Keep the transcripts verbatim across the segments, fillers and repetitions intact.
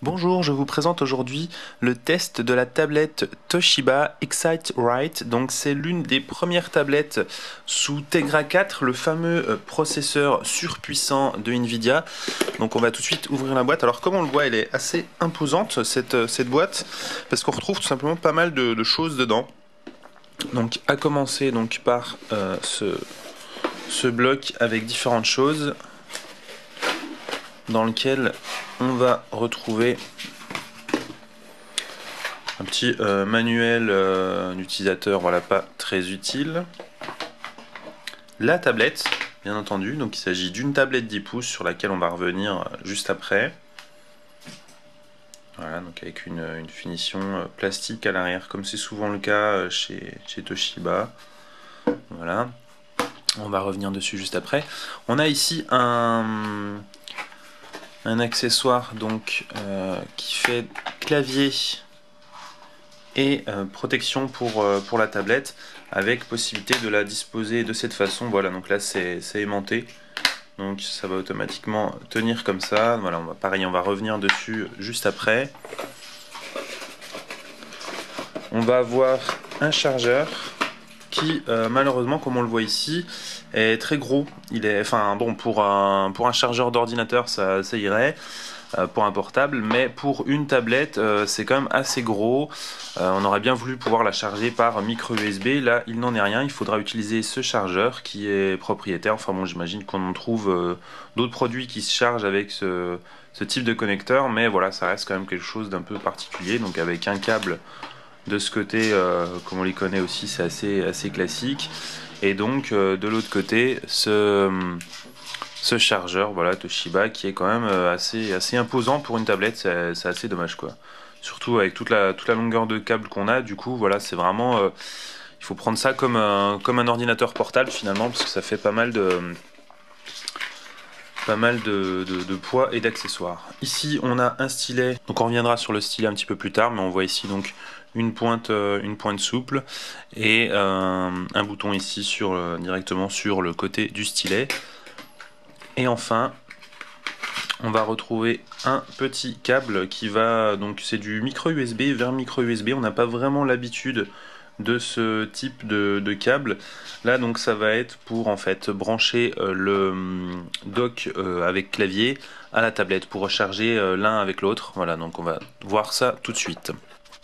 Bonjour, je vous présente aujourd'hui le test de la tablette Toshiba Excite Write. Donc c'est l'une des premières tablettes sous Tegra quatre, le fameux euh, processeur surpuissant de Nvidia. Donc on va tout de suite ouvrir la boîte. Alors comme on le voit, elle est assez imposante cette, euh, cette boîte parce qu'on retrouve tout simplement pas mal de, de choses dedans. Donc à commencer donc par euh, ce, ce bloc avec différentes choses, dans lequel on va retrouver un petit euh, manuel euh, d'utilisateur, voilà, pas très utile. La tablette, bien entendu, donc il s'agit d'une tablette dix pouces sur laquelle on va revenir juste après. Voilà, donc avec une, une finition plastique à l'arrière, comme c'est souvent le cas chez, chez Toshiba. Voilà, on va revenir dessus juste après. On a ici un un accessoire donc euh, qui fait clavier et euh, protection pour, euh, pour la tablette, avec possibilité de la disposer de cette façon. Voilà, donc là c'est aimanté, donc ça va automatiquement tenir comme ça. Voilà, on va, pareil, on va revenir dessus juste après. On va avoir un chargeur qui euh, malheureusement, comme on le voit ici, est très gros. Il est, enfin bon, pour un, pour un chargeur d'ordinateur ça, ça irait, euh, pour un portable, mais pour une tablette euh, c'est quand même assez gros. Euh, on aurait bien voulu pouvoir la charger par micro U S B. Là il n'en est rien, il faudra utiliser ce chargeur qui est propriétaire. Enfin bon, j'imagine qu'on en trouve euh, d'autres produits qui se chargent avec ce, ce type de connecteur, mais voilà, ça reste quand même quelque chose d'un peu particulier. Donc avec un câble de ce côté, euh, comme on les connaît aussi, c'est assez, assez classique. Et donc euh, de l'autre côté, ce, ce chargeur, voilà, Toshiba, qui est quand même assez, assez imposant pour une tablette. C'est assez dommage, quoi. Surtout avec toute la, toute la longueur de câble qu'on a. Du coup, voilà, c'est vraiment... Euh, il faut prendre ça comme un, comme un ordinateur portable, finalement, parce que ça fait pas mal de... pas mal de, de, de poids et d'accessoires. Ici on a un stylet, donc on reviendra sur le stylet un petit peu plus tard, mais on voit ici donc une pointe, euh, une pointe souple et euh, un bouton ici sur, euh, directement sur le côté du stylet. Et enfin on va retrouver un petit câble qui va, donc c'est du micro U S B vers micro U S B. On n'a pas vraiment l'habitude de ce type de, de câble. Là donc ça va être pour en fait brancher euh, le dock euh, avec clavier à la tablette pour recharger euh, l'un avec l'autre. Voilà, donc on va voir ça tout de suite.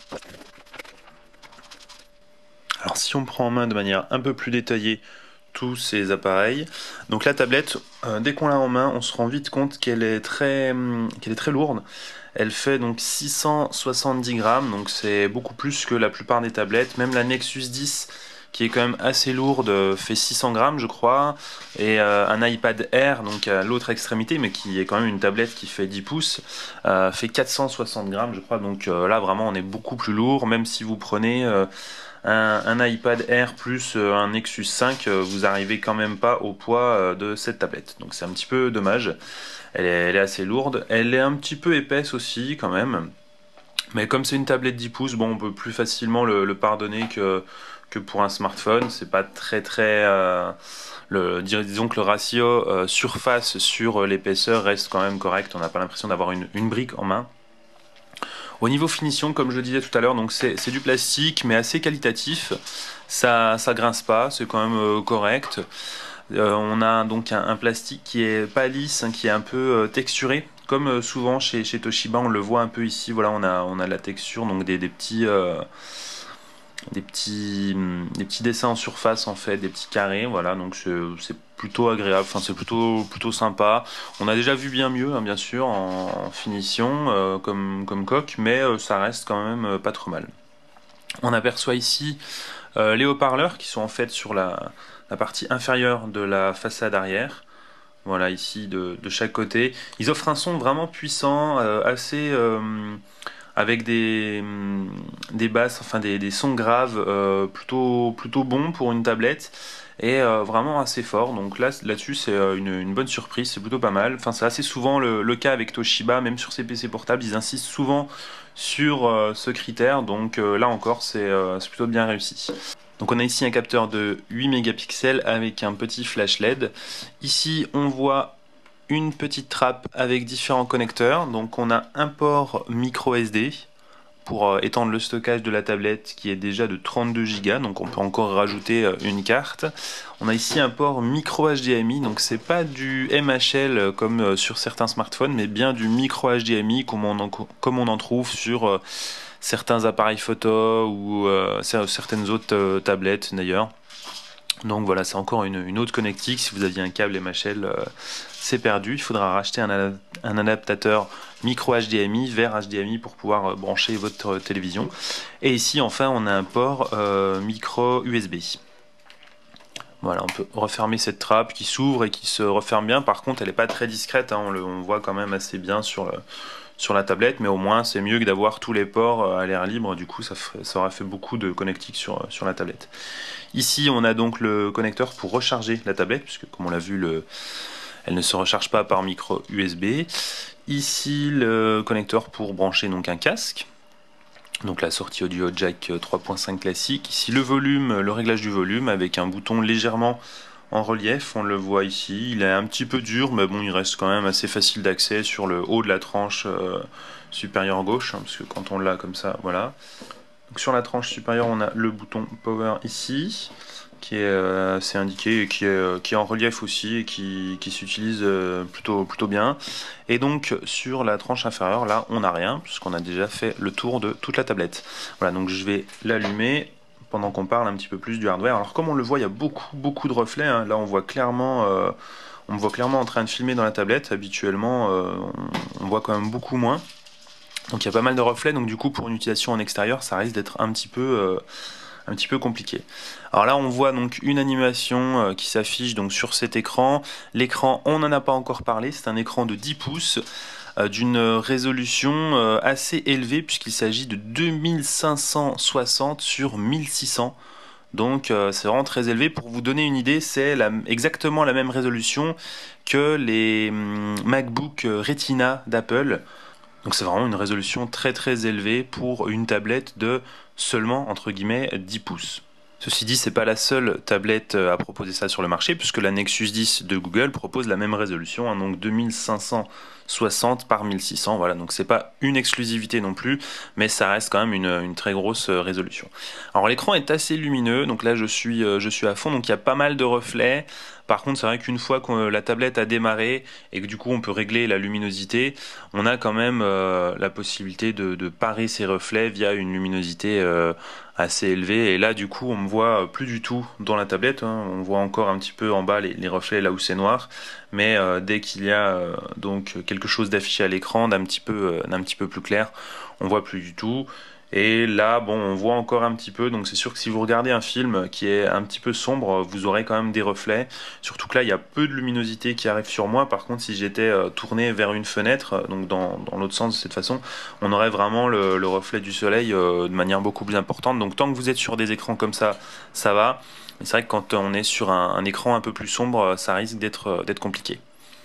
Alors si on prend en main de manière un peu plus détaillée tous ces appareils, donc la tablette, euh, dès qu'on l'a en main, on se rend vite compte qu'elle est très, qu'elle est très lourde. Elle fait donc six cent soixante-dix grammes, donc c'est beaucoup plus que la plupart des tablettes. Même la Nexus dix, qui est quand même assez lourde, fait six cents grammes je crois. Et euh, un iPad Air, donc à l'autre extrémité, mais qui est quand même une tablette qui fait dix pouces, euh, fait quatre cent soixante grammes je crois. Donc euh, là vraiment on est beaucoup plus lourd. Même si vous prenez euh, un, un iPad Air plus euh, un Nexus cinq, euh, vous arrivez quand même pas au poids euh, de cette tablette. Donc c'est un petit peu dommage. Elle est, elle est assez lourde. Elle est un petit peu épaisse aussi quand même. Mais comme c'est une tablette dix pouces, bon, on peut plus facilement le, le pardonner que, que pour un smartphone. C'est pas très très... Euh, le, disons que le ratio euh, surface sur l'épaisseur reste quand même correct. On n'a pas l'impression d'avoir une, une brique en main. Au niveau finition, comme je le disais tout à l'heure, donc c'est du plastique mais assez qualitatif. Ça, ça grince pas, c'est quand même euh, correct. Euh, on a donc un, un plastique qui est pas lisse, hein, qui est un peu euh, texturé, comme euh, souvent chez, chez Toshiba, on le voit un peu ici. Voilà, on a, on a la texture, donc des, des petits, euh, des petits, des petits dessins en surface en fait, des petits carrés. Voilà, donc c'est plutôt agréable. Enfin, c'est plutôt, plutôt sympa. On a déjà vu bien mieux, hein, bien sûr, en, en finition, euh, comme, comme coque, mais euh, ça reste quand même euh, pas trop mal. On aperçoit ici euh, les haut-parleurs qui sont en fait sur la, la partie inférieure de la façade arrière. Voilà, ici de, de chaque côté. Ils offrent un son vraiment puissant, euh, assez euh, avec des, des basses, enfin des, des sons graves euh, plutôt, plutôt bons pour une tablette et euh, vraiment assez fort. Donc là, là-dessus, c'est une, une bonne surprise, c'est plutôt pas mal. Enfin, c'est assez souvent le, le cas avec Toshiba, même sur ses P C portables, ils insistent souvent sur euh, ce critère. Donc euh, là encore, c'est euh, plutôt bien réussi. Donc on a ici un capteur de huit mégapixels avec un petit flash L E D. Ici on voit une petite trappe avec différents connecteurs. Donc on a un port micro S D pour étendre le stockage de la tablette qui est déjà de trente-deux gigas, donc on peut encore rajouter une carte. On a ici un port micro H D M I, donc c'est pas du M H L comme sur certains smartphones, mais bien du micro H D M I comme on en, comme on en trouve sur certains appareils photo ou euh, certaines autres euh, tablettes d'ailleurs. Donc voilà, c'est encore une, une autre connectique. Si vous aviez un câble M H L, euh, c'est perdu. Il faudra racheter un, un adaptateur micro H D M I vers H D M I pour pouvoir euh, brancher votre euh, télévision. Et ici, enfin, on a un port euh, micro U S B. Voilà, on peut refermer cette trappe qui s'ouvre et qui se referme bien. Par contre, elle n'est pas très discrète, hein. on, le, on voit quand même assez bien sur, le, sur la tablette, mais au moins c'est mieux que d'avoir tous les ports à l'air libre. Du coup, ça, ferait, ça aurait fait beaucoup de connectiques sur, sur la tablette. Ici, on a donc le connecteur pour recharger la tablette, puisque comme on l'a vu, le, elle ne se recharge pas par micro U S B. Ici, le connecteur pour brancher donc un casque. Donc la sortie audio jack trois point cinq classique. Ici le volume, le réglage du volume avec un bouton légèrement en relief. On le voit ici. Il est un petit peu dur, mais bon, il reste quand même assez facile d'accès sur le haut de la tranche euh, supérieure gauche, hein, parce que quand on l'a comme ça, voilà. Donc sur la tranche supérieure, on a le bouton power ici, qui est euh, assez indiqué et qui est, euh, qui est en relief aussi et qui, qui s'utilise euh, plutôt, plutôt bien. Et donc sur la tranche inférieure, là, on n'a rien, puisqu'on a déjà fait le tour de toute la tablette. Voilà, donc je vais l'allumer pendant qu'on parle un petit peu plus du hardware. Alors comme on le voit, il y a beaucoup, beaucoup de reflets. Hein. Là, on voit clairement... Euh, on me voit clairement en train de filmer dans la tablette. Habituellement, euh, on, on voit quand même beaucoup moins. Donc il y a pas mal de reflets, donc du coup pour une utilisation en extérieur, ça risque d'être un petit peu, euh, un petit peu compliqué. Alors là on voit donc une animation euh, qui s'affiche donc sur cet écran. L'écran, on n'en a pas encore parlé, c'est un écran de dix pouces euh, d'une résolution euh, assez élevée puisqu'il s'agit de deux mille cinq cent soixante sur mille six cents. Donc euh, c'est vraiment très élevé. Pour vous donner une idée, c'est la, exactement la même résolution que les hum, MacBook Retina d'Apple. Donc c'est vraiment une résolution très très élevée pour une tablette de seulement entre guillemets dix pouces. Ceci dit, c'est pas la seule tablette à proposer ça sur le marché, puisque la Nexus dix de Google propose la même résolution, hein, donc deux mille cinq cent soixante par mille six cents. Voilà, donc c'est pas une exclusivité non plus, mais ça reste quand même une, une très grosse résolution. Alors l'écran est assez lumineux, donc là je suis, je suis à fond, donc il y a pas mal de reflets. Par contre, c'est vrai qu'une fois que la tablette a démarré et que du coup on peut régler la luminosité, on a quand même euh, la possibilité de, de parer ces reflets via une luminosité euh, assez élevée. Et là, du coup, on me voit plus du tout dans la tablette. Hein. On voit encore un petit peu en bas les, les reflets là où c'est noir. Mais euh, dès qu'il y a euh, donc quelque chose d'affiché à l'écran, d'un petit peu, euh, d'un petit peu plus clair, on voit plus du tout. Et là, bon, on voit encore un petit peu, donc c'est sûr que si vous regardez un film qui est un petit peu sombre, vous aurez quand même des reflets. Surtout que là, il y a peu de luminosité qui arrive sur moi. Par contre, si j'étais euh, tourné vers une fenêtre, euh, donc dans, dans l'autre sens de cette façon, on aurait vraiment le, le reflet du soleil euh, de manière beaucoup plus importante. Donc tant que vous êtes sur des écrans comme ça, ça va. Mais c'est vrai que quand on est sur un, un écran un peu plus sombre, ça risque d'être euh, d'être compliqué.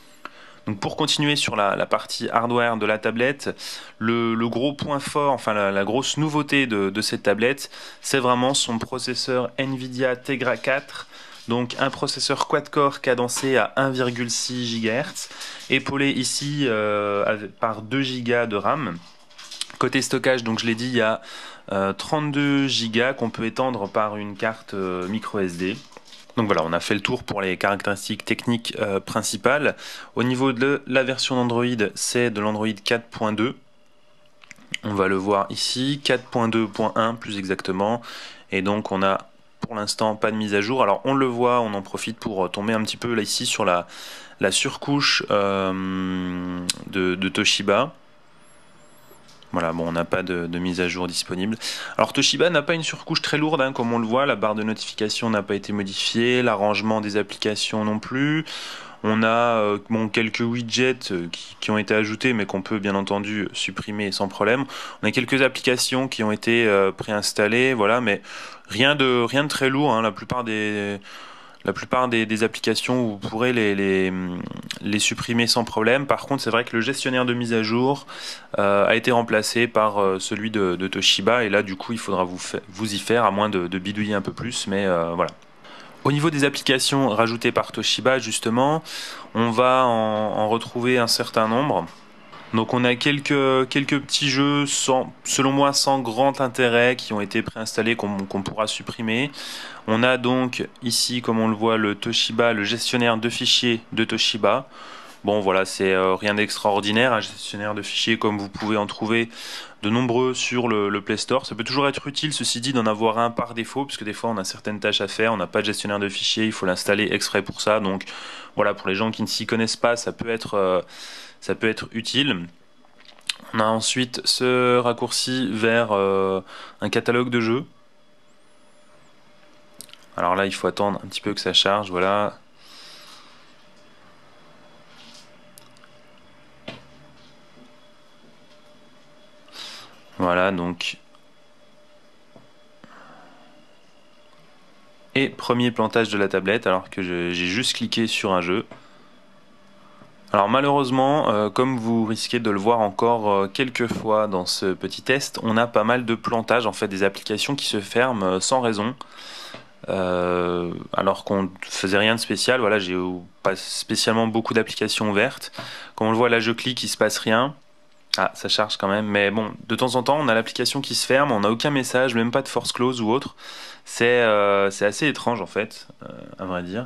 Donc pour continuer sur la, la partie hardware de la tablette, le, le gros point fort, enfin la, la grosse nouveauté de, de cette tablette, c'est vraiment son processeur Nvidia Tegra quatre. Donc un processeur quad-core cadencé à un virgule six gigahertz, épaulé ici euh, par deux gigas de RAM. Côté stockage, donc je l'ai dit, il y a euh, trente-deux gigas qu'on peut étendre par une carte euh, micro S D. Donc voilà, on a fait le tour pour les caractéristiques techniques euh, principales. Au niveau de la version d'Android, c'est de l'Android quatre point deux. On va le voir ici, quatre point deux point un plus exactement. Et donc on a pour l'instant pas de mise à jour. Alors on le voit, on en profite pour tomber un petit peu là ici sur la, la surcouche euh, de, de Toshiba. Voilà, bon, on n'a pas de, de mise à jour disponible. Alors Toshiba n'a pas une surcouche très lourde, hein, comme on le voit, la barre de notification n'a pas été modifiée, l'arrangement des applications non plus. On a euh, bon, quelques widgets euh, qui, qui ont été ajoutés, mais qu'on peut bien entendu supprimer sans problème. On a quelques applications qui ont été euh, préinstallées, voilà, mais rien de, rien de très lourd, hein, la plupart des... La plupart des, des applications, vous pourrez les, les, les supprimer sans problème. Par contre, c'est vrai que le gestionnaire de mise à jour euh, a été remplacé par euh, celui de, de Toshiba. Et là, du coup, il faudra vous, vous y faire, à moins de, de bidouiller un peu plus. Mais euh, voilà. Au niveau des applications rajoutées par Toshiba, justement, on va en, en retrouver un certain nombre. Donc on a quelques, quelques petits jeux, sans, selon moi, sans grand intérêt, qui ont été préinstallés, qu'on qu'on pourra supprimer. On a donc ici, comme on le voit, le Toshiba, le gestionnaire de fichiers de Toshiba. Bon voilà, c'est euh, rien d'extraordinaire, un gestionnaire de fichiers comme vous pouvez en trouver de nombreux sur le, le Play Store. Ça peut toujours être utile, ceci dit, d'en avoir un par défaut, puisque des fois on a certaines tâches à faire, on n'a pas de gestionnaire de fichiers, il faut l'installer exprès pour ça. Donc voilà, pour les gens qui ne s'y connaissent pas, ça peut être, euh, ça peut être utile. On a ensuite ce raccourci vers euh, un catalogue de jeux. Alors là, il faut attendre un petit peu que ça charge, voilà. Voilà, donc. Et premier plantage de la tablette, alors que j'ai juste cliqué sur un jeu. Alors malheureusement, euh, comme vous risquez de le voir encore euh, quelques fois dans ce petit test, on a pas mal de plantages, en fait des applications qui se ferment euh, sans raison. Euh, alors qu'on faisait rien de spécial, voilà, j'ai pas spécialement beaucoup d'applications ouvertes. Comme on le voit là, je clique, il se passe rien. Ah, ça charge quand même, mais bon, de temps en temps, on a l'application qui se ferme, on n'a aucun message, même pas de force close ou autre. C'est euh, c'est assez étrange en fait, euh, à vrai dire.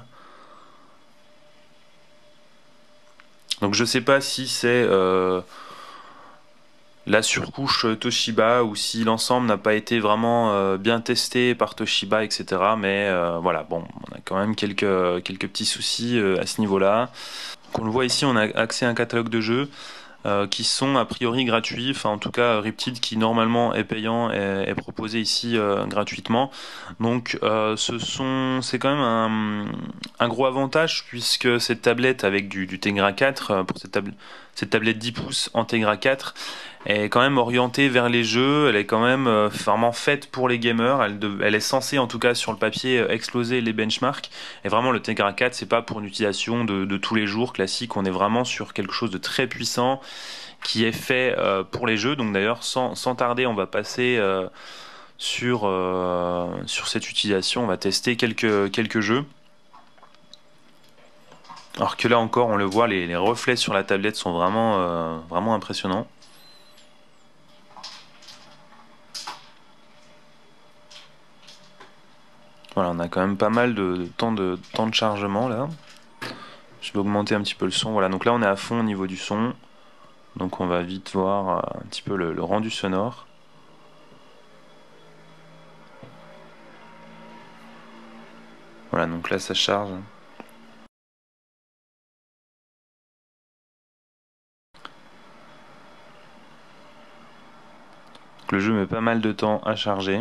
Donc je sais pas si c'est euh, la surcouche Toshiba ou si l'ensemble n'a pas été vraiment euh, bien testé par Toshiba, et cetera. Mais euh, voilà, bon, on a quand même quelques, quelques petits soucis euh, à ce niveau-là. Comme on le voit ici, on a accès à un catalogue de jeux. Euh, qui sont a priori gratuits, enfin en tout cas Riptide qui normalement est payant est, est proposé ici euh, gratuitement. Donc euh, ce sont c'est quand même un, un gros avantage puisque cette tablette avec du, du Tegra quatre, euh, pour cette, table, cette tablette dix pouces en Tegra quatre est quand même orientée vers les jeux, elle est quand même euh, vraiment faite pour les gamers, elle, de, elle est censée en tout cas sur le papier euh, exploser les benchmarks, et vraiment le Tegra quatre c'est pas pour une utilisation de, de tous les jours classique, on est vraiment sur quelque chose de très puissant qui est fait euh, pour les jeux. Donc d'ailleurs, sans, sans tarder, on va passer euh, sur, euh, sur cette utilisation. On va tester quelques, quelques jeux. Alors que là encore, on le voit, les, les reflets sur la tablette sont vraiment, euh, vraiment impressionnants. Voilà, on a quand même pas mal de, de, temps, de, de temps de chargement là. Je vais augmenter un petit peu le son. Voilà, donc là on est à fond au niveau du son. Donc on va vite voir un petit peu le, le rendu sonore. Voilà, donc là ça charge. Donc le jeu met pas mal de temps à charger.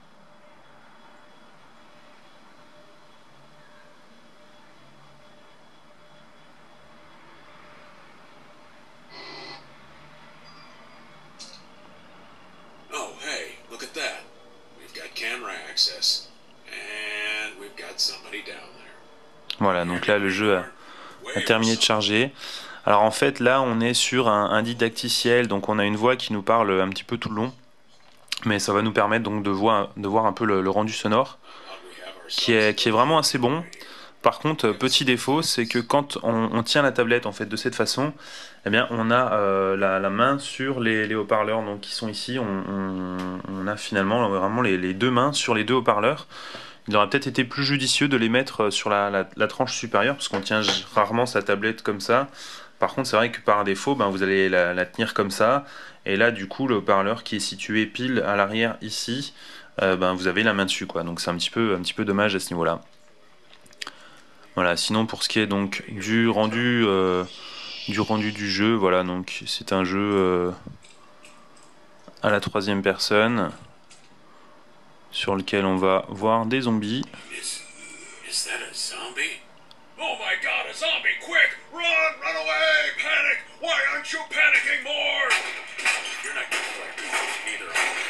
Voilà, donc là le jeu a, a terminé de charger. Alors en fait là on est sur un, un didacticiel, donc on a une voix qui nous parle un petit peu tout le long, mais ça va nous permettre donc de voir, de voir un peu le, le rendu sonore, qui est, qui est vraiment assez bon. Par contre, petit défaut, c'est que quand on, on tient la tablette en fait de cette façon, eh bien on a euh, la, la main sur les, les haut-parleurs donc qui sont ici. On, on, on a finalement vraiment les, les deux mains sur les deux haut-parleurs. Il aurait peut-être été plus judicieux de les mettre sur la, la, la tranche supérieure, parce qu'on tient rarement sa tablette comme ça. Par contre, c'est vrai que par défaut, ben, vous allez la, la tenir comme ça. Et là, du coup, le haut-parleur qui est situé pile à l'arrière ici, euh, ben, vous avez la main dessus, quoi. Donc c'est un petit peu, un petit peu dommage à ce niveau-là. Voilà. Sinon, pour ce qui est donc du rendu, euh, du rendu du jeu, voilà. Donc c'est un jeu euh, à la troisième personne, sur lequel on va voir des zombies. Is that a zombie? Oh my god, a zombie! Quick! Run! Run away! Panic! Why aren't you panicking more? You're not gonna collect me either.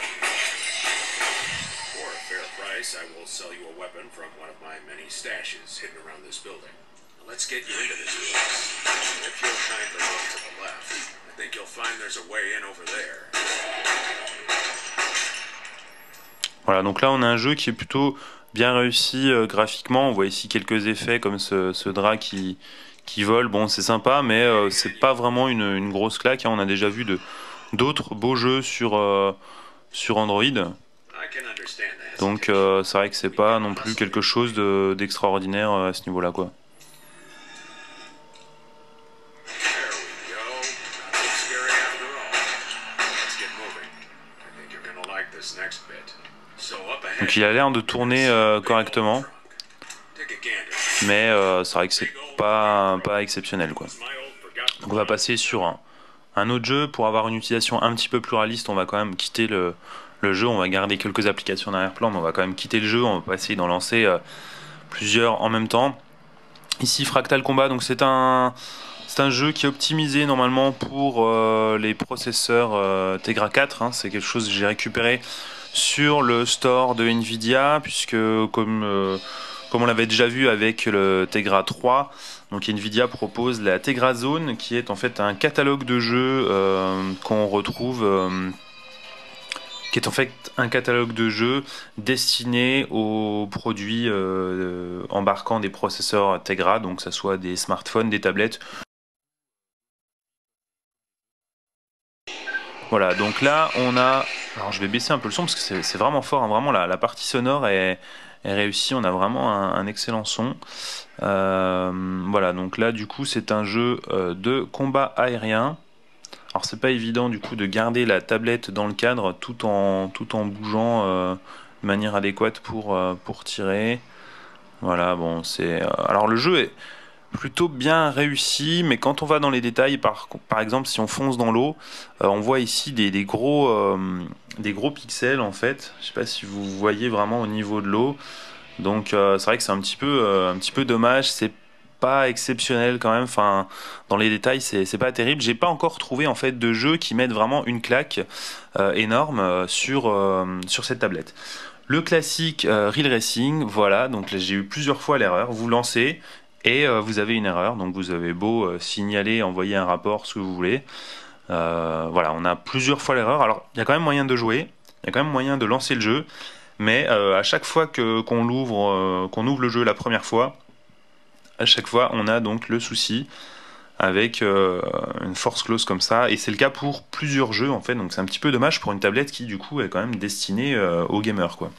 For a fair price, I will sell you a weapon from one of my many stashes hidden around this building. Now let's get you into this place. If you'll kindly look to the left, I think you'll find there's a way in over there. Voilà, donc là on a un jeu qui est plutôt bien réussi euh, graphiquement. On voit ici quelques effets comme ce, ce drap qui, qui vole. Bon, c'est sympa, mais euh, c'est pas vraiment une, une grosse claque, hein. On a déjà vu de d'autres beaux jeux sur, euh, sur Android. Donc euh, c'est vrai que c'est pas non plus quelque chose de, d'extraordinaire euh, à ce niveau-là, quoi. Donc il a l'air de tourner euh, correctement, mais euh, c'est vrai que c'est pas, pas exceptionnel, quoi. Donc on va passer sur un, un autre jeu. Pour avoir une utilisation un petit peu plus réaliste, on va quand même quitter le, le jeu. On va garder quelques applications d'arrière-plan, mais on va quand même quitter le jeu. On va pas essayer d'en lancer euh, plusieurs en même temps. Ici Fractal Combat, donc c'est un, c'est un jeu qui est optimisé normalement pour euh, les processeurs euh, Tegra quatre, hein. C'est quelque chose que j'ai récupéré sur le store de Nvidia, puisque comme, euh, comme on l'avait déjà vu avec le Tegra trois, donc Nvidia propose la Tegra Zone, qui est en fait un catalogue de jeux euh, qu'on retrouve, euh, qui est en fait un catalogue de jeux destiné aux produits euh, embarquant des processeurs Tegra, donc que ce soit des smartphones, des tablettes. Voilà, donc là on a, alors je vais baisser un peu le son parce que c'est vraiment fort, hein. Vraiment la, la partie sonore est, est réussie, on a vraiment un, un excellent son. Euh, voilà, donc là du coup c'est un jeu euh, de combat aérien. Alors c'est pas évident du coup de garder la tablette dans le cadre tout en, tout en bougeant euh, de manière adéquate pour, euh, pour tirer. Voilà, bon c'est... Euh, alors le jeu est plutôt bien réussi, mais quand on va dans les détails, par, par exemple si on fonce dans l'eau, euh, on voit ici des, des gros, euh, des gros pixels en fait. Je sais pas si vous voyez vraiment au niveau de l'eau. Donc euh, c'est vrai que c'est un petit peu, euh, un petit peu dommage. C'est pas exceptionnel quand même. Enfin, dans les détails, c'est c'est pas terrible. J'ai pas encore trouvé en fait de jeu qui mettent vraiment une claque euh, énorme euh, sur euh, sur cette tablette. Le classique euh, Real Racing, voilà. Donc là, j'ai eu plusieurs fois l'erreur. Vous lancez et euh, vous avez une erreur. Donc vous avez beau euh, signaler, envoyer un rapport, ce que vous voulez. Euh, voilà, on a plusieurs fois l'erreur. Alors il y a quand même moyen de jouer. Il y a quand même moyen de lancer le jeu. Mais euh, à chaque fois que qu'on l'ouvre, euh, qu'on ouvre le jeu la première fois, à chaque fois on a donc le souci avec euh, une force close comme ça, et c'est le cas pour plusieurs jeux en fait, donc c'est un petit peu dommage pour une tablette qui du coup est quand même destinée euh, aux gamers, quoi.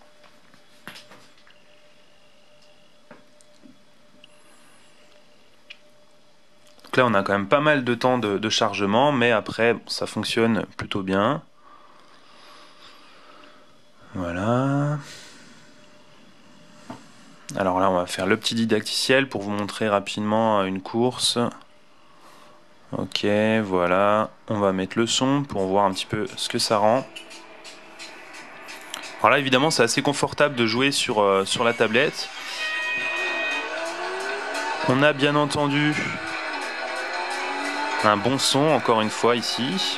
Donc là on a quand même pas mal de temps de, de chargement, mais après ça fonctionne plutôt bien. Voilà. Alors là on va faire le petit didacticiel pour vous montrer rapidement une course. Ok, voilà, on va mettre le son pour voir un petit peu ce que ça rend. Alors là évidemment c'est assez confortable de jouer sur, euh, sur la tablette. On a bien entendu un bon son encore une fois ici.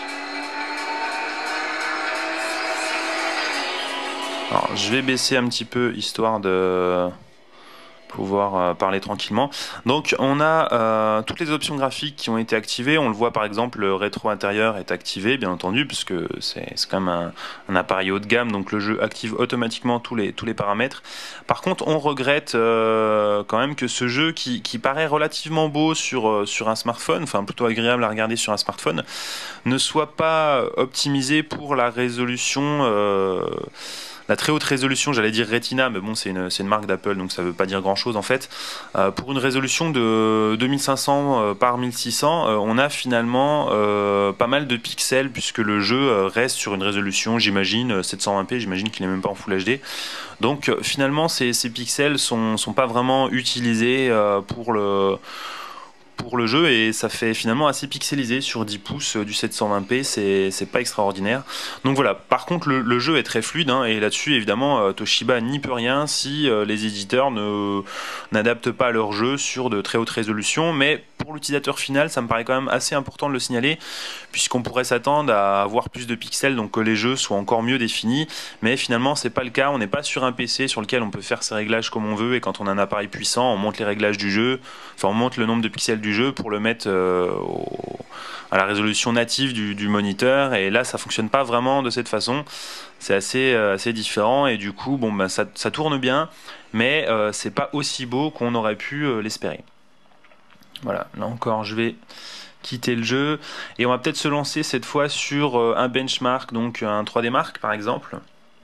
Alors je vais baisser un petit peu histoire de pouvoir euh, parler tranquillement. Donc on a euh, toutes les options graphiques qui ont été activées. On le voit par exemple, le rétro intérieur est activé bien entendu, puisque c'est quand même un, un appareil haut de gamme, donc le jeu active automatiquement tous les, tous les paramètres. Par contre on regrette euh, quand même que ce jeu qui, qui paraît relativement beau sur, euh, sur un smartphone, enfin plutôt agréable à regarder sur un smartphone, ne soit pas optimisé pour la résolution euh, la très haute résolution, j'allais dire Retina, mais bon, c'est une, c'est une marque d'Apple, donc ça veut pas dire grand chose en fait. Euh, pour une résolution de deux mille cinq cents euh, par mille six cents, euh, on a finalement euh, pas mal de pixels, puisque le jeu euh, reste sur une résolution, j'imagine, sept cent vingt p, j'imagine qu'il n'est même pas en Full H D. Donc euh, finalement, ces, ces pixels sont, sont pas vraiment utilisés euh, pour le... pour le jeu, et ça fait finalement assez pixelisé sur dix pouces du sept cent vingt p, c'est pas extraordinaire. Donc voilà, par contre le, le jeu est très fluide, hein, et là-dessus évidemment euh, Toshiba n'y peut rien si euh, les éditeurs ne n'adaptent pas leur jeu sur de très hautes résolutions, mais pour l'utilisateur final, ça me paraît quand même assez important de le signaler, puisqu'on pourrait s'attendre à avoir plus de pixels, donc que les jeux soient encore mieux définis, mais finalement c'est pas le cas. On n'est pas sur un P C sur lequel on peut faire ses réglages comme on veut, et quand on a un appareil puissant, on monte les réglages du jeu, enfin on monte le nombre de pixels du jeu pour le mettre euh, au, à la résolution native du, du moniteur, et là ça fonctionne pas vraiment de cette façon. C'est assez, euh, assez différent, et du coup bon, bah, ça, ça tourne bien, mais euh, c'est pas aussi beau qu'on aurait pu euh, l'espérer. Voilà, là encore je vais quitter le jeu, et on va peut-être se lancer cette fois sur euh, un benchmark, donc un trois D Mark par exemple.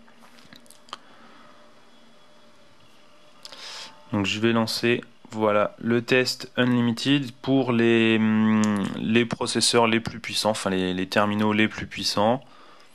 Donc je vais lancer, voilà, le test Unlimited pour les, les processeurs les plus puissants, enfin les, les terminaux les plus puissants.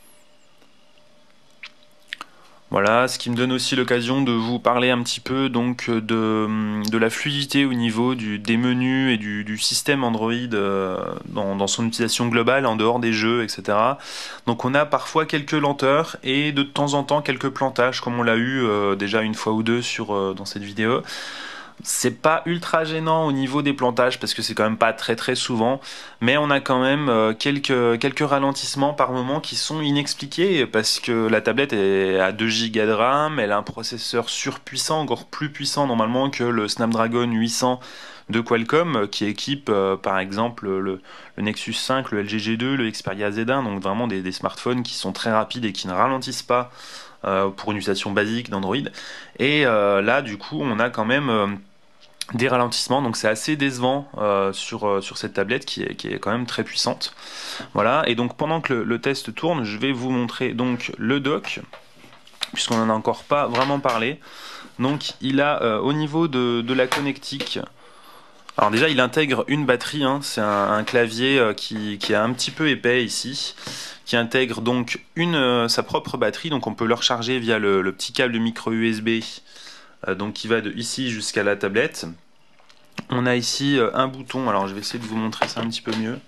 Voilà, ce qui me donne aussi l'occasion de vous parler un petit peu donc de, de la fluidité au niveau du, des menus et du, du système Android euh, dans, dans son utilisation globale, en dehors des jeux, et cetera. Donc on a parfois quelques lenteurs et de temps en temps quelques plantages, comme on l'a eu euh, déjà une fois ou deux sur, euh, dans cette vidéo. C'est pas ultra gênant au niveau des plantages parce que c'est quand même pas très très souvent, mais on a quand même euh, quelques, quelques ralentissements par moment qui sont inexpliqués parce que la tablette est à deux gigas de RAM, elle a un processeur surpuissant, encore plus puissant normalement que le Snapdragon huit cents de Qualcomm qui équipe euh, par exemple le, le Nexus cinq, le L G G deux, le Xperia Z un, donc vraiment des, des smartphones qui sont très rapides et qui ne ralentissent pas euh, pour une utilisation basique d'Android. Et euh, là du coup on a quand même euh, des ralentissements, donc c'est assez décevant euh, sur, euh, sur cette tablette qui est, qui est quand même très puissante. Voilà, et donc pendant que le, le test tourne, je vais vous montrer donc le dock, puisqu'on n'en a encore pas vraiment parlé. Donc il a euh, au niveau de, de la connectique, alors déjà il intègre une batterie, hein, c'est un, un clavier euh, qui, qui est un petit peu épais ici, qui intègre donc une, euh, sa propre batterie, donc on peut le recharger via le, le petit câble de micro U S B, euh, donc qui va de ici jusqu'à la tablette. On a ici euh, un bouton, alors je vais essayer de vous montrer ça un petit peu mieux.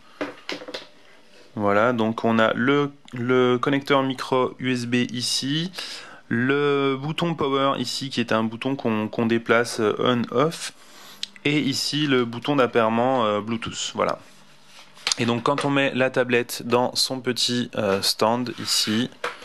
Voilà, donc on a le, le connecteur micro U S B ici, le bouton power ici qui est un bouton qu'on qu'on déplace on-off, et ici le bouton d'appairement euh, Bluetooth. Voilà. Et donc quand on met la tablette dans son petit euh, stand ici,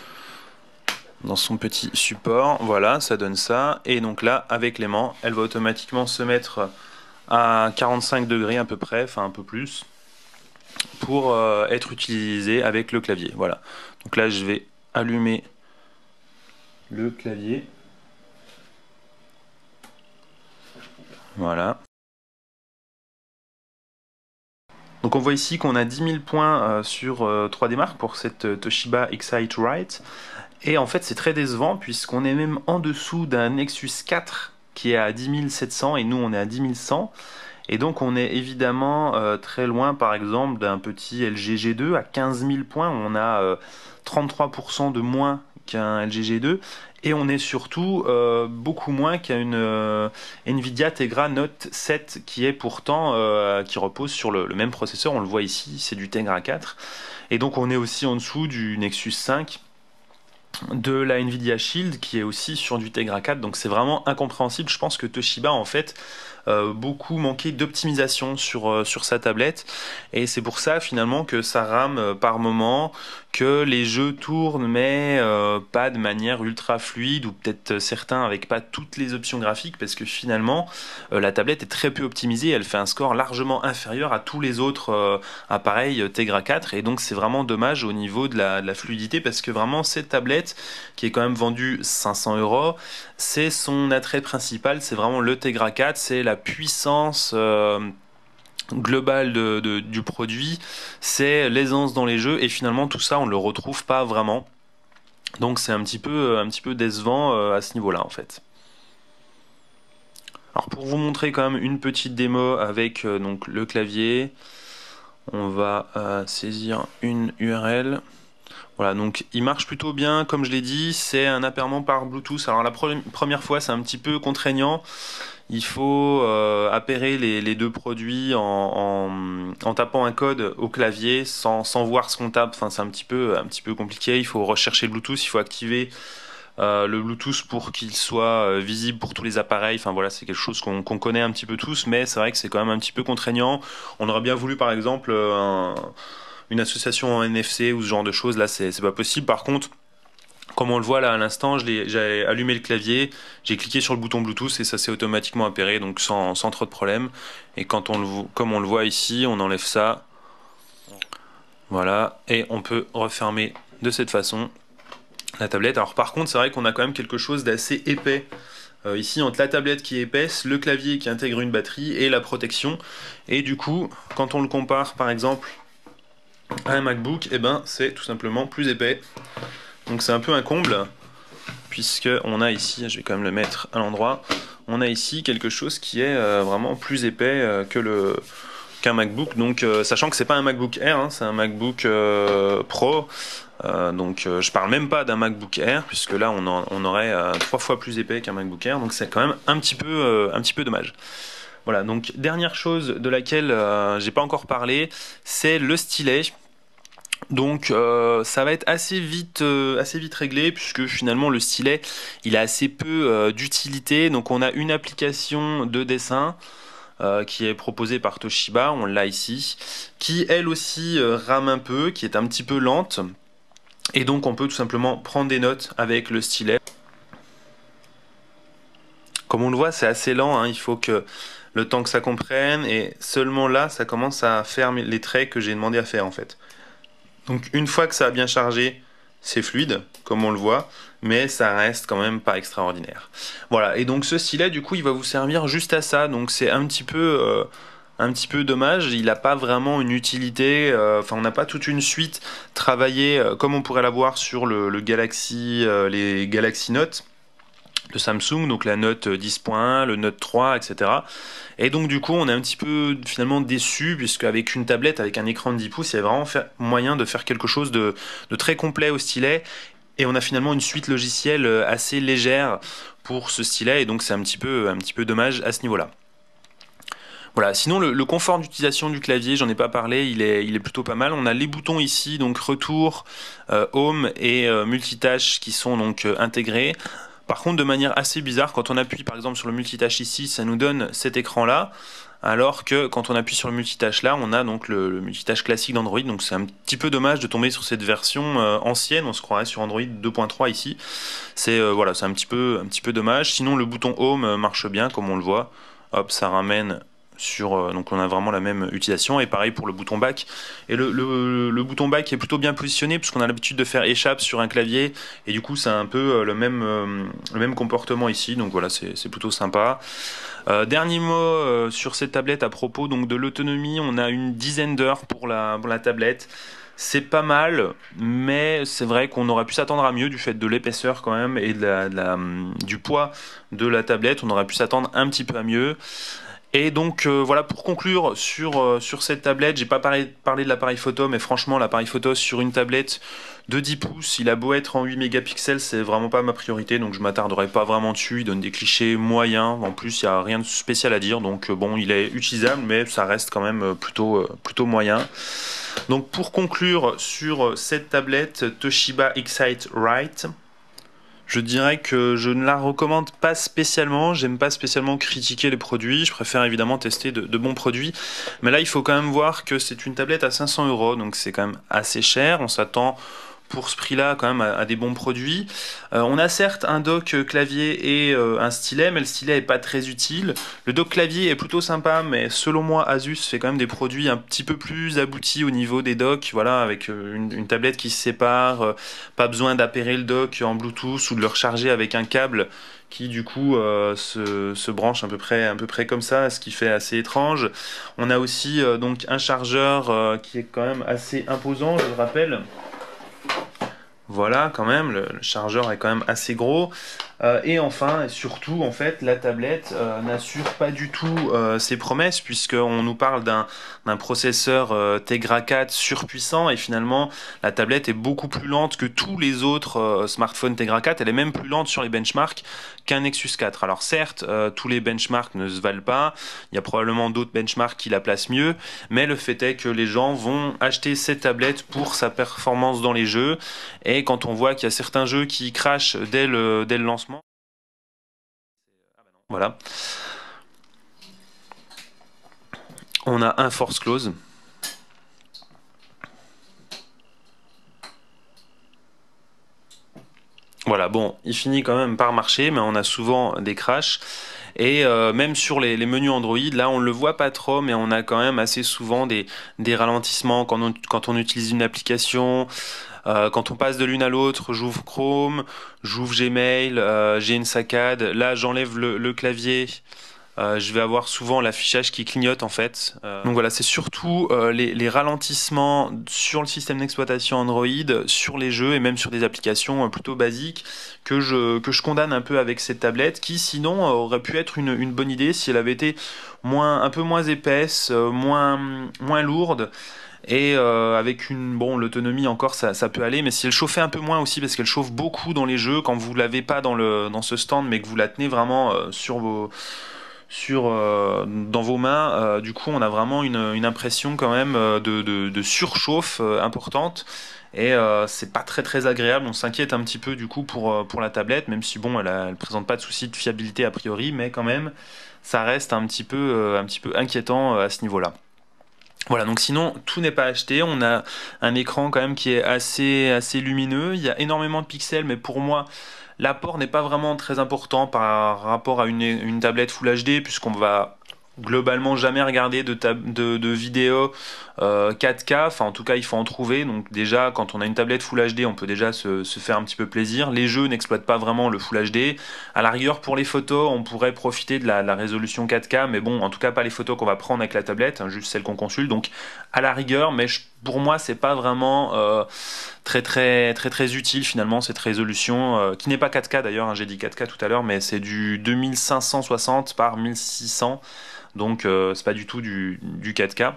dans son petit support, voilà, ça donne ça. Et donc là, avec l'aimant, elle va automatiquement se mettre à quarante-cinq degrés à peu près, enfin un peu plus, pour euh, être utilisée avec le clavier. Voilà. Donc là, je vais allumer le clavier. Voilà. Donc on voit ici qu'on a dix mille points euh, sur euh, trois D Mark pour cette euh, Toshiba Excite Write. Et en fait, c'est très décevant puisqu'on est même en dessous d'un Nexus quatre qui est à dix mille sept cents et nous on est à dix mille cent. Et donc on est évidemment euh, très loin par exemple d'un petit L G G deux à quinze mille points, on a euh, trente-trois pour cent de moins qu'un L G G deux, et on est surtout euh, beaucoup moins qu'à une euh, Nvidia Tegra Note sept qui est pourtant euh, qui repose sur le, le même processeur, on le voit ici, c'est du Tegra quatre, et donc on est aussi en dessous du Nexus cinq, de la Nvidia Shield qui est aussi sur du Tegra quatre, donc c'est vraiment incompréhensible. Je pense que Toshiba en fait euh, beaucoup manqué d'optimisation sur, euh, sur sa tablette, et c'est pour ça finalement que ça rame euh, par moment, que les jeux tournent mais euh, pas de manière ultra fluide, ou peut-être certains avec pas toutes les options graphiques, parce que finalement euh, la tablette est très peu optimisée, elle fait un score largement inférieur à tous les autres euh, appareils Tegra quatre, et donc c'est vraiment dommage au niveau de la, de la fluidité, parce que vraiment cette tablette qui est quand même vendue cinq cents euros, c'est son attrait principal, c'est vraiment le Tegra quatre, c'est la puissance euh, globale de, de, du produit, c'est l'aisance dans les jeux, et finalement tout ça on le retrouve pas vraiment, donc c'est un petit peu un petit peu décevant euh, à ce niveau là en fait. Alors pour vous montrer quand même une petite démo avec euh, donc le clavier, on va euh, saisir une U R L. Voilà, donc il marche plutôt bien, comme je l'ai dit, c'est un appairement par Bluetooth. Alors la pre première fois c'est un petit peu contraignant, il faut euh, appairer les, les deux produits en, en, en tapant un code au clavier sans, sans voir ce qu'on tape, enfin c'est un petit peu, un petit peu compliqué, il faut rechercher le Bluetooth, il faut activer euh, le Bluetooth pour qu'il soit euh, visible pour tous les appareils. Enfin voilà, c'est quelque chose qu'on qu'on connaît un petit peu tous, mais c'est vrai que c'est quand même un petit peu contraignant. On aurait bien voulu par exemple euh, un, une association en N F C ou ce genre de choses. Là, c'est c'est pas possible. Par contre, comme on le voit là à l'instant, j'ai allumé le clavier, j'ai cliqué sur le bouton Bluetooth et ça s'est automatiquement appairé, donc sans, sans trop de problème. Et quand on le, comme on le voit ici, on enlève ça, voilà, et on peut refermer de cette façon la tablette. Alors par contre, c'est vrai qu'on a quand même quelque chose d'assez épais euh, ici entre la tablette qui est épaisse, le clavier qui intègre une batterie et la protection. Et du coup, quand on le compare par exemple à un MacBook, eh ben, c'est tout simplement plus épais. Donc c'est un peu un comble, puisque on a ici, je vais quand même le mettre à l'endroit, on a ici quelque chose qui est euh, vraiment plus épais euh, que le qu'un MacBook. Donc euh, sachant que c'est pas un MacBook Air, hein, c'est un MacBook euh, Pro. Euh, donc euh, je parle même pas d'un MacBook Air, puisque là on, en, on aurait euh, trois fois plus épais qu'un MacBook Air. Donc c'est quand même un petit peu euh, un petit peu dommage. Voilà. Donc dernière chose de laquelle euh, j'ai pas encore parlé, c'est le stylet. Donc euh, ça va être assez vite, euh, assez vite réglé, puisque finalement le stylet il a assez peu euh, d'utilité. Donc on a une application de dessin euh, qui est proposée par Toshiba, on l'a ici, qui elle aussi euh, rame un peu, qui est un petit peu lente. Et donc on peut tout simplement prendre des notes avec le stylet. Comme on le voit, c'est assez lent, hein, il faut que le temps que ça comprenne, et seulement là ça commence à faire les traits que j'ai demandé à faire en fait. Donc une fois que ça a bien chargé, c'est fluide, comme on le voit, mais ça reste quand même pas extraordinaire. Voilà, et donc ce stylet, du coup, il va vous servir juste à ça, donc c'est un petit peu, euh, un petit peu dommage, il n'a pas vraiment une utilité, euh, enfin on n'a pas toute une suite travaillée euh, comme on pourrait l'avoir sur le, le Galaxy, euh, les Galaxy Note de Samsung, donc la Note dix point un, le Note trois, et cetera. Et donc du coup on est un petit peu finalement déçu, puisque avec une tablette avec un écran de dix pouces, il y a vraiment fait moyen de faire quelque chose de, de très complet au stylet, et on a finalement une suite logicielle assez légère pour ce stylet, et donc c'est un petit peu, un petit peu dommage à ce niveau-là. Voilà, sinon le, le confort d'utilisation du clavier, j'en ai pas parlé, il est, il est plutôt pas mal. On a les boutons ici, donc retour, euh, home et euh, multitâche qui sont donc euh, intégrés. Par contre, de manière assez bizarre, quand on appuie par exemple sur le multitâche ici, ça nous donne cet écran-là, alors que quand on appuie sur le multitâche là, on a donc le, le multitâche classique d'Android. Donc c'est un petit peu dommage de tomber sur cette version euh, ancienne, on se croirait sur Android deux point trois ici. C'est euh, voilà, c'est un petit peu, un petit peu dommage. Sinon, le bouton Home marche bien, comme on le voit. Hop, ça ramène sur, euh, donc on a vraiment la même utilisation, et pareil pour le bouton back. Et le, le, le bouton back est plutôt bien positionné, puisqu'on a l'habitude de faire échappe sur un clavier, et du coup c'est un peu euh, le même, euh, le même comportement ici, donc voilà, c'est plutôt sympa. Euh, dernier mot euh, sur cette tablette à propos donc de l'autonomie, on a une dizaine d'heures pour la, pour la tablette. C'est pas mal, mais c'est vrai qu'on aurait pu s'attendre à mieux du fait de l'épaisseur quand même et de la, de la, du poids de la tablette. On aurait pu s'attendre un petit peu à mieux. Et donc euh, voilà, pour conclure sur, euh, sur cette tablette, j'ai pas parlé, parlé de l'appareil photo, mais franchement l'appareil photo sur une tablette de dix pouces, il a beau être en huit mégapixels, c'est vraiment pas ma priorité, donc je m'attarderai pas vraiment dessus. Il donne des clichés moyens, en plus il n'y a rien de spécial à dire, donc euh, bon, il est utilisable, mais ça reste quand même plutôt, euh, plutôt moyen. Donc pour conclure sur cette tablette Toshiba Excite Write, je dirais que je ne la recommande pas spécialement, j'aime pas spécialement critiquer les produits, je préfère évidemment tester de, de bons produits, mais là il faut quand même voir que c'est une tablette à cinq cents euros, donc c'est quand même assez cher, on s'attend pour ce prix-là quand même à, à des bons produits. Euh, on a certes un dock clavier et euh, un stylet, mais le stylet est pas très utile. Le dock clavier est plutôt sympa, mais selon moi Asus fait quand même des produits un petit peu plus aboutis au niveau des docks, voilà, avec euh, une, une tablette qui se sépare, euh, pas besoin d'appairer le dock en Bluetooth ou de le recharger avec un câble qui du coup euh, se, se branche à peu près, à peu près comme ça, ce qui fait assez étrange. On a aussi euh, donc un chargeur euh, qui est quand même assez imposant, je le rappelle. Voilà, quand même, le, le chargeur est quand même assez gros. Euh, et enfin, et surtout, en fait, la tablette euh, n'assure pas du tout euh, ses promesses, puisqu'on nous parle d'un d'un processeur euh, Tegra quatre surpuissant, et finalement, la tablette est beaucoup plus lente que tous les autres euh, smartphones Tegra quatre. Elle est même plus lente sur les benchmarks qu'un Nexus quatre. Alors certes, euh, tous les benchmarks ne se valent pas, il y a probablement d'autres benchmarks qui la placent mieux, mais le fait est que les gens vont acheter cette tablette pour sa performance dans les jeux, et quand on voit qu'il y a certains jeux qui crashent dès le, dès le lancement, voilà. On a un force close. Voilà, bon, il finit quand même par marcher, mais on a souvent des crashs. Et euh, même sur les, les menus Android, là on le voit pas trop, mais on a quand même assez souvent des, des ralentissements quand on, quand on utilise une application. Euh, quand on passe de l'une à l'autre, j'ouvre Chrome, j'ouvre Gmail, euh, j'ai une saccade. Là j'enlève le, le clavier. Euh, je vais avoir souvent l'affichage qui clignote en fait. Euh, donc voilà, c'est surtout euh, les, les ralentissements sur le système d'exploitation Android, sur les jeux et même sur des applications euh, plutôt basiques que je, que je condamne un peu avec cette tablette qui sinon euh, aurait pu être une, une bonne idée si elle avait été moins, un peu moins épaisse, euh, moins, moins lourde. Et euh, avec une bon l'autonomie encore ça, ça peut aller, mais si elle chauffait un peu moins aussi parce qu'elle chauffe beaucoup dans les jeux quand vous l'avez pas dans le dans ce stand mais que vous la tenez vraiment euh, sur vos sur euh, dans vos mains, euh, du coup on a vraiment une, une impression quand même euh, de, de, de surchauffe euh, importante et euh, c'est pas très très agréable. On s'inquiète un petit peu du coup pour, euh, pour la tablette, même si bon elle, a, elle présente pas de souci de fiabilité a priori, mais quand même ça reste un petit peu, euh, un petit peu inquiétant euh, à ce niveau-là. Voilà, donc sinon tout n'est pas acheté, on a un écran quand même qui est assez, assez lumineux, il y a énormément de pixels, mais pour moi l'apport n'est pas vraiment très important par rapport à une, une tablette Full H D, puisqu'on va globalement jamais regarder de, tab- de, de vidéos euh, quatre K, enfin en tout cas il faut en trouver, donc déjà quand on a une tablette Full H D on peut déjà se, se faire un petit peu plaisir. Les jeux n'exploitent pas vraiment le Full H D, à la rigueur pour les photos on pourrait profiter de la, la résolution quatre K, mais bon en tout cas pas les photos qu'on va prendre avec la tablette, hein, juste celles qu'on consulte, donc à la rigueur, mais je, pour moi c'est pas vraiment euh, très très très très utile finalement cette résolution euh, qui n'est pas quatre K d'ailleurs, hein, j'ai dit quatre K tout à l'heure, mais c'est du deux mille cinq cent soixante par mille six cents, donc euh, c'est pas du tout du, du quatre K.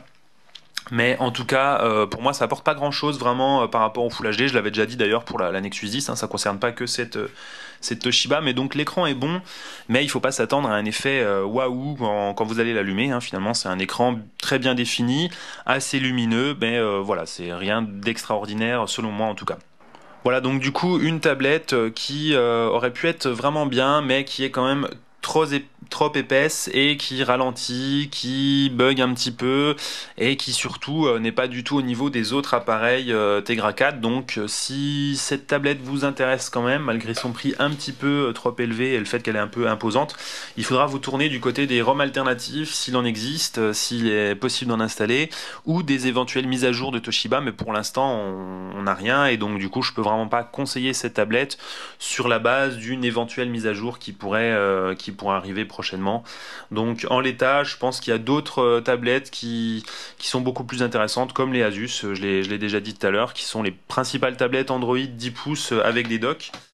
Mais en tout cas, euh, pour moi, ça apporte pas grand-chose vraiment euh, par rapport au Full H D. Je l'avais déjà dit d'ailleurs pour la, la Nexus dix, hein, ça concerne pas que cette, euh, cette Toshiba. Mais donc l'écran est bon, mais il faut pas s'attendre à un effet euh, waouh quand, quand vous allez l'allumer, hein. Finalement, c'est un écran très bien défini, assez lumineux, mais euh, voilà, c'est rien d'extraordinaire selon moi en tout cas. Voilà, donc du coup, une tablette euh, qui euh, aurait pu être vraiment bien, mais qui est quand même trop, ép- trop épaisse et qui ralentit, qui bug un petit peu et qui surtout euh, n'est pas du tout au niveau des autres appareils euh, Tegra quatre. Donc euh, si cette tablette vous intéresse quand même, malgré son prix un petit peu euh, trop élevé et le fait qu'elle est un peu imposante, il faudra vous tourner du côté des ROM alternatifs s'il en existe, euh, s'il est possible d'en installer, ou des éventuelles mises à jour de Toshiba, mais pour l'instant on n'a rien et donc du coup je peux vraiment pas conseiller cette tablette sur la base d'une éventuelle mise à jour qui pourrait, euh, qui pourrait arriver prochainement. Donc en l'état, je pense qu'il y a d'autres euh, tablettes qui, qui sont beaucoup plus intéressantes comme les Asus, je l'ai, je l'ai déjà dit tout à l'heure, qui sont les principales tablettes Android dix pouces euh, avec des docks.